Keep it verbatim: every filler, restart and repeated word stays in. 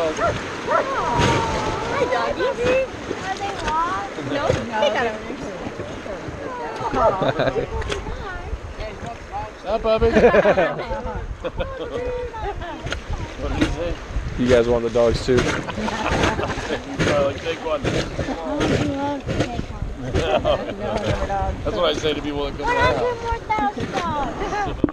dog. Hi, doggy. Are they lost? No, they got over there. Up, Bubby. What did you say? You guys want the dogs too? Oh, like, take one. Oh, he loves to take one. That's what I say to people that come to What the happened house. with those dogs?